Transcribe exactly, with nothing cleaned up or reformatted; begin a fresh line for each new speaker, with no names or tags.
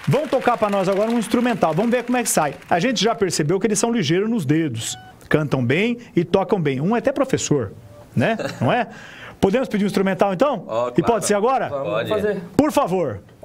Vão tocar para nós agora um instrumental. Vamos ver como é que sai. A gente já percebeu que eles são ligeiros nos dedos. Cantam bem e tocam bem. Um é até professor, né? Não é? Podemos pedir um instrumental, então?
Oh,
e
claro.
pode ser agora?
Vamos fazer.
Por favor.